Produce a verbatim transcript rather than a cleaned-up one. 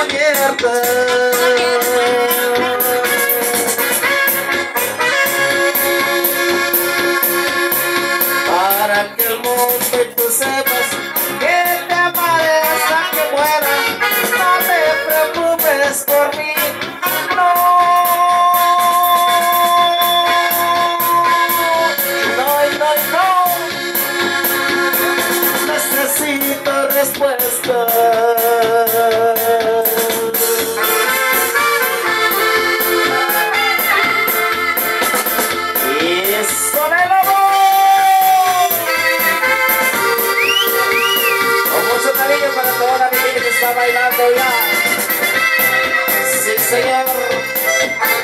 abierta. Para que el mundo y tú sepas que te amaré hasta que muera. No te preocupes por mí, no. No, no, no. Necesito respuesta. Y sobre el amor. Con mucho cariño para toda la gente que está bailando ya. Sí, señor.